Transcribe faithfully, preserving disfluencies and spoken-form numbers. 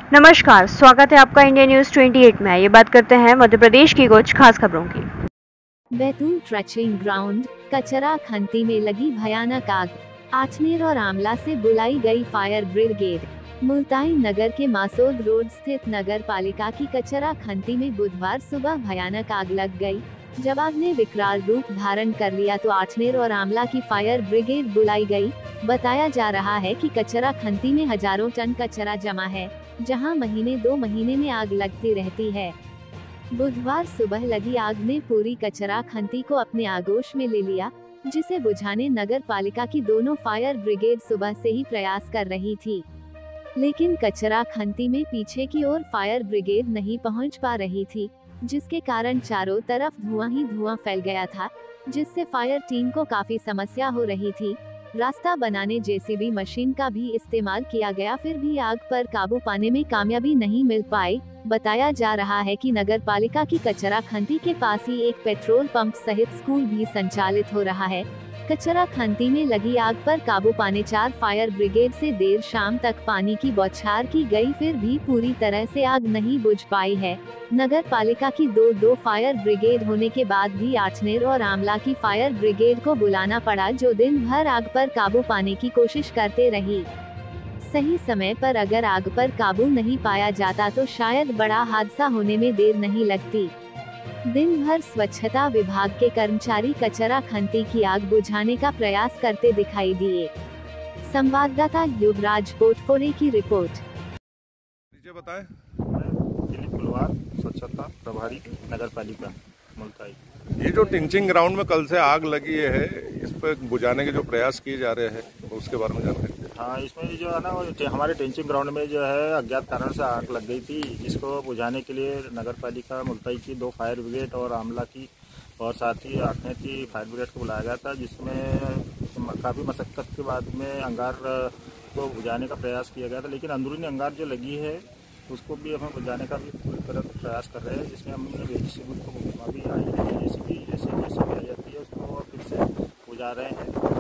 नमस्कार, स्वागत है आपका इंडिया न्यूज अट्ठाईस में। ये बात करते हैं मध्य प्रदेश की कुछ खास खबरों की। बैतूल ट्रेचिंग ग्राउंड कचरा खंती में लगी भयानक आग। आचनेर और आमला से बुलाई गई फायर ब्रिगेड। मुल्ताई नगर के मासोद रोड स्थित नगर पालिका की कचरा खंती में बुधवार सुबह भयानक आग लग गई। जब आग ने विकराल रूप धारण कर लिया तो आचनेर और आमला की फायर ब्रिगेड बुलाई गई। बताया जा रहा है कि कचरा खंती में हजारों टन कचरा जमा है, जहां महीने दो महीने में आग लगती रहती है। बुधवार सुबह लगी आग ने पूरी कचरा खंती को अपने आगोश में ले लिया, जिसे बुझाने नगर पालिका की दोनों फायर ब्रिगेड सुबह से ही प्रयास कर रही थी, लेकिन कचरा खंती में पीछे की ओर फायर ब्रिगेड नहीं पहुंच पा रही थी, जिसके कारण चारों तरफ धुआं ही धुआं फैल गया था, जिससे फायर टीम को काफी समस्या हो रही थी। रास्ता बनाने जेसीबी मशीन का भी इस्तेमाल किया गया, फिर भी आग पर काबू पाने में कामयाबी नहीं मिल पाई। बताया जा रहा है कि नगर पालिका की कचरा खंती के पास ही एक पेट्रोल पंप सहित स्कूल भी संचालित हो रहा है। कचरा खंती में लगी आग पर काबू पाने चार फायर ब्रिगेड से देर शाम तक पानी की बौछार की गई, फिर भी पूरी तरह से आग नहीं बुझ पाई है। नगर पालिका की दो दो फायर ब्रिगेड होने के बाद भी आचनेर और आमला की फायर ब्रिगेड को बुलाना पड़ा, जो दिन भर आग पर काबू पाने की कोशिश करते रही। सही समय पर अगर आग पर काबू नहीं पाया जाता तो शायद बड़ा हादसा होने में देर नहीं लगती। दिन भर स्वच्छता विभाग के कर्मचारी कचरा खंती की आग बुझाने का प्रयास करते दिखाई दिए। संवाददाता युवराज पोटफोरे की रिपोर्ट। बताएं। दिलीप कुलवार, स्वच्छता प्रभारी नगर पालिका मुल्ताई। ये जो टिंचिंग ग्राउंड में कल से आग लगी है, इस पर बुझाने के जो प्रयास किए जा रहे हैं उसके बारे में जानकारी दें। हाँ, इसमें जो है ना, वो हमारे टिंचिंग ग्राउंड में जो है अज्ञात कारण से आग लग गई थी, जिसको बुझाने के लिए नगर पालिका मुल्ताई की दो फायर ब्रिगेड और आमला की और साथ ही आठनेर की फायर ब्रिगेड को बुलाया गया था, जिसमें काफ़ी मशक्क़त के बाद में अंगार को बुझाने का प्रयास किया गया था। लेकिन अंदरूनी अंगार जो लगी है उसको भी हम बुझाने का भी पूरी तरह प्रयास कर रहे हैं, जिसमें हमने जेसीबी को भी आई है, जेसीबी जैसे जैसे आई जाती है उसको फिर से बुझा रहे हैं।